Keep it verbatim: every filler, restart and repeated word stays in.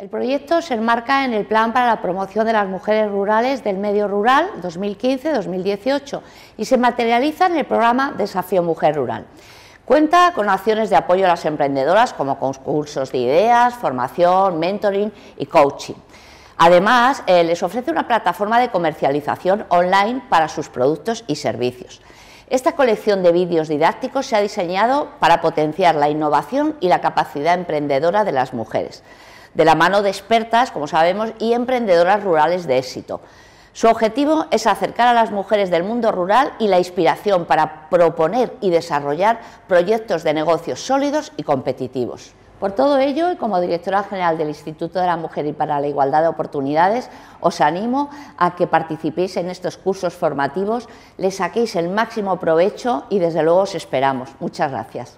El proyecto se enmarca en el Plan para la Promoción de las Mujeres Rurales del Medio Rural dos mil quince a dos mil dieciocho y se materializa en el programa Desafío Mujer Rural. Cuenta con acciones de apoyo a las emprendedoras como concursos de ideas, formación, mentoring y coaching. Además, eh, les ofrece una plataforma de comercialización online para sus productos y servicios. Esta colección de vídeos didácticos se ha diseñado para potenciar la innovación y la capacidad emprendedora de las mujeres, de la mano de expertas, como sabemos, y emprendedoras rurales de éxito. Su objetivo es acercar a las mujeres del mundo rural y la inspiración para proponer y desarrollar proyectos de negocios sólidos y competitivos. Por todo ello, y como directora general del Instituto de la Mujer y para la Igualdad de Oportunidades, os animo a que participéis en estos cursos formativos, les saquéis el máximo provecho y desde luego os esperamos. Muchas gracias.